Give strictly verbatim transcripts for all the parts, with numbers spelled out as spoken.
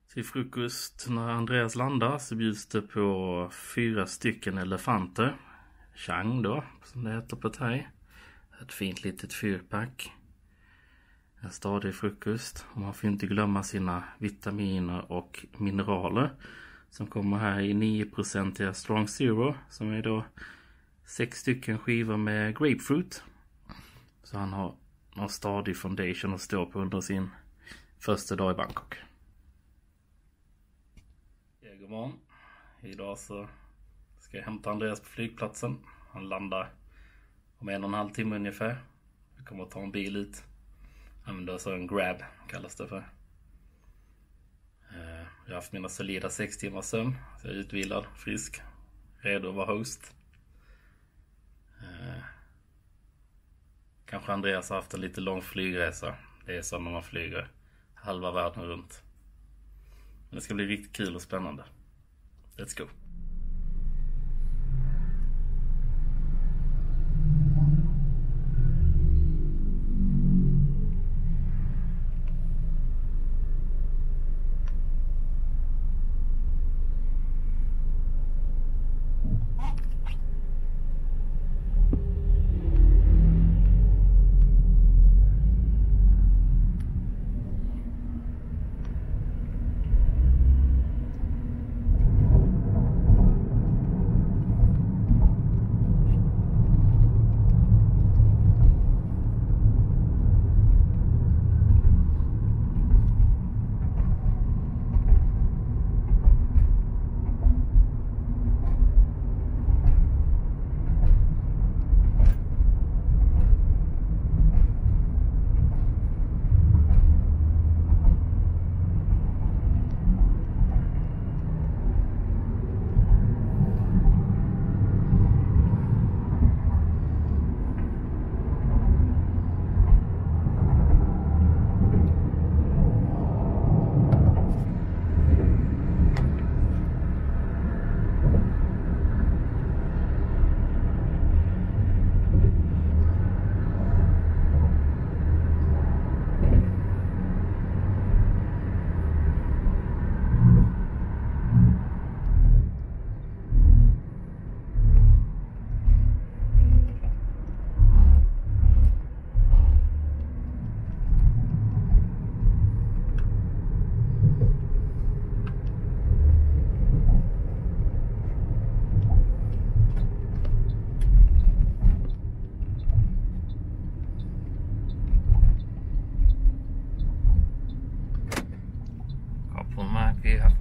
Till frukost när Andreas landar så bjuds det på fyra stycken elefanter. Chang då, som det heter på thai. Ett fint litet fyrpack. En stadig frukost. Och man får inte glömma sina vitaminer och mineraler. Som kommer här i nio procent Strong Zero. Som är då sex stycken skivor med grapefruit. Så han har någon stadig foundation att stå på under sin första dag i Bangkok. Ja, god morgon. Idag så ska jag hämta Andreas på flygplatsen. Han landar om en och en halv timme ungefär. Jag kommer att ta en bil ut. Använder så en grab kallas det för. Jag har haft mina solida sex timmar sömn. Så jag är utvilad, frisk, redo att vara host. Kanske Andreas har haft en lite lång flygresa. Det är så när man flyger halva världen runt. Men det ska bli riktigt kul och spännande. Let's go! Yeah.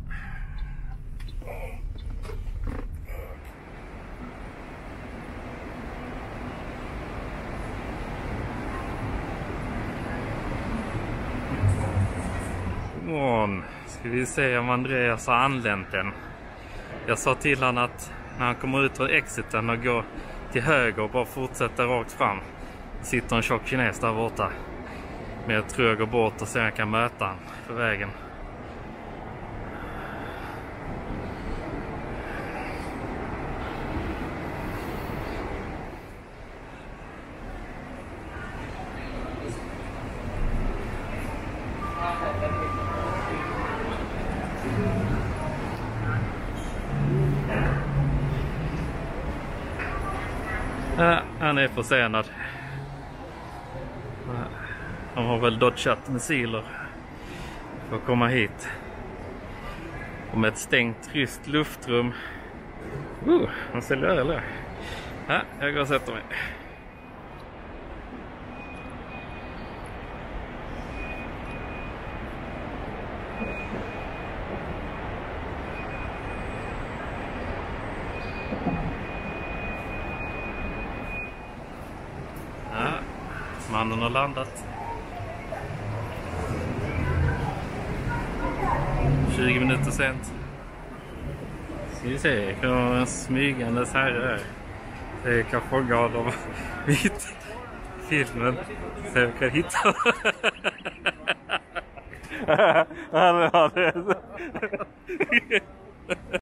Godmorgon. Ska vi se om Andreas har anlänt än. Jag sa till han att när han kommer ut från exiten och går till höger och bara fortsätter rakt fram. Sitter en tjock kines där borta. Men jag tror jag går bort och sen jag kan möta han på vägen. Ja, han är försenad. Han har väl dodgat missiler för att komma hit. Och med ett stängt ryskt luftrum. Uh, han säljer eller? Ja, jag går och sätter mig. Mannen har landat. tjugo minuter sent. Ska vi se, jag har en smygandes herre här. Det kan fånga av mitt filmen. Så jag kan hitta. Han har det.